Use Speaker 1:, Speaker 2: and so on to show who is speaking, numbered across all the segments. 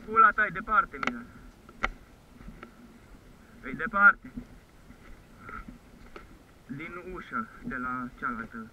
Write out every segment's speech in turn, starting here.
Speaker 1: Pula ta e departe, Milan. E departe. Din ușă, de la cealaltă.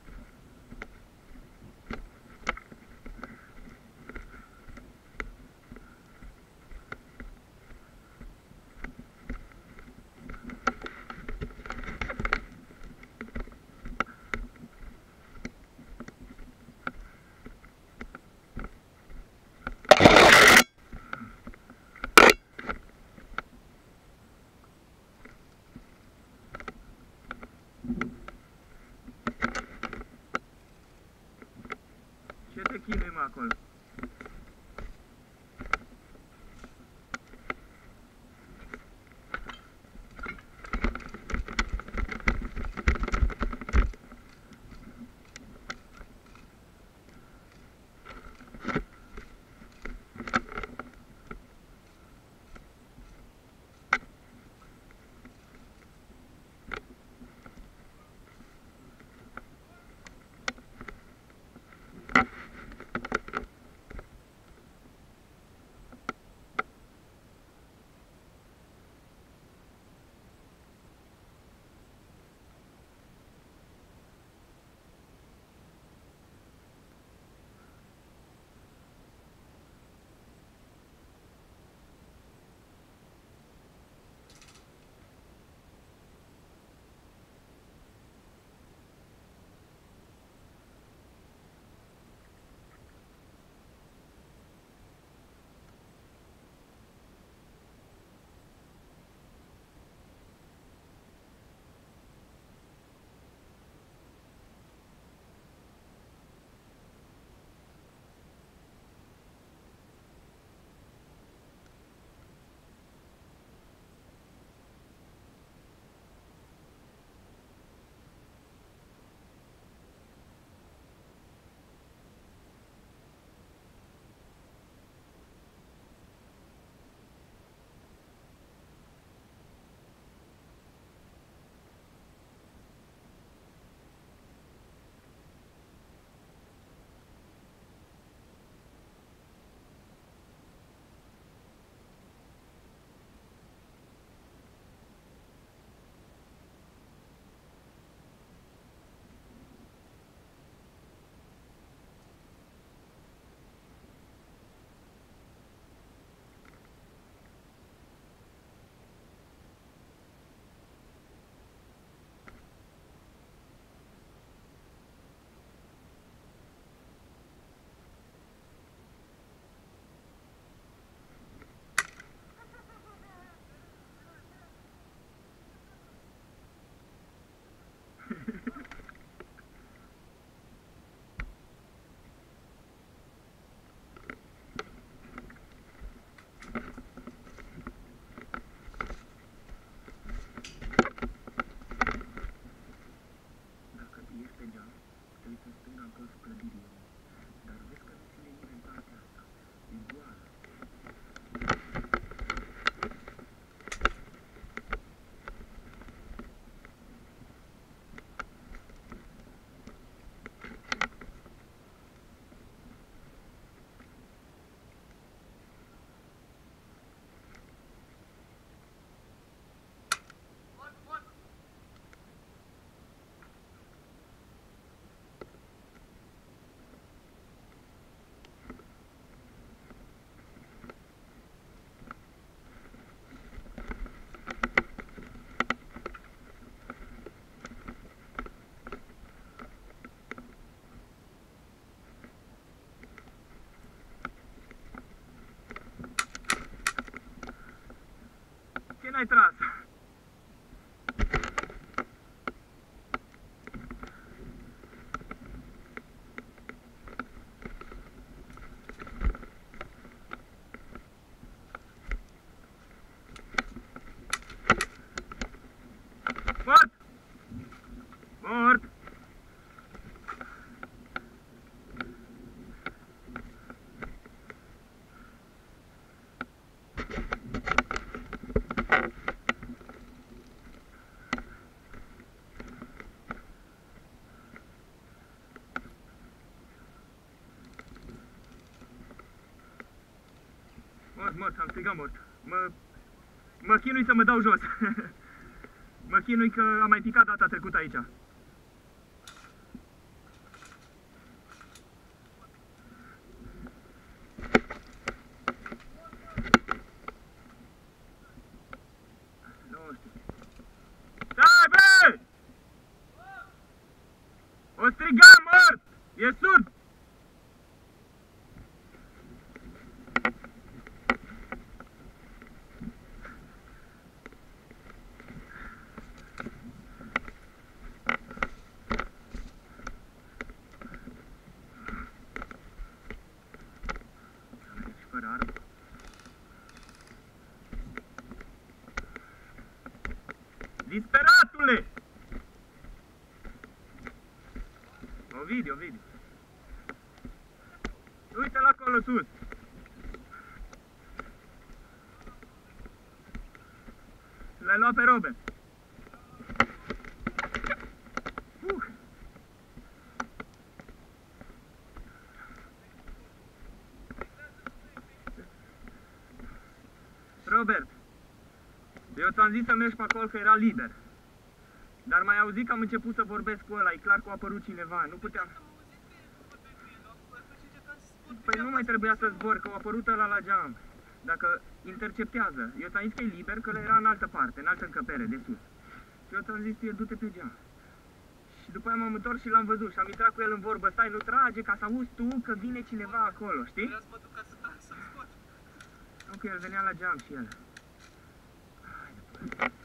Speaker 1: Ce te chinui, mă, acolo? Ce n-ai tras? Mort! Mort! Mort, am strigat mort. Mă chinui să mă dau jos. Mă chinui că am mai picat data trecută aici. Stai, bă! O strigam mort! E surd! Disperatule! Ovidiu. Uite-l acolo sus. L-ai luat pe Robert. Robert, eu ți-am zis să mergi pe acolo că era liber. Dar mai auzit că am început să vorbesc cu ăla, e clar că a apărut cineva, nu puteam. Păi nu mai trebuia să zbor, că a apărut ăla la geam. Dacă interceptează, eu ți-am zis că e liber, că era în altă parte, în altă încăpere, de sus. Și eu ți-am zis, du-te pe geam. Și după aia m-am întors și l-am văzut și am intrat cu el în vorbă, stai, nu trage, ca să auzi tu că vine cineva acolo, știi?
Speaker 2: Vreau să mă duc ca să scot.
Speaker 1: Nu, că el venea la geam și el. Hai,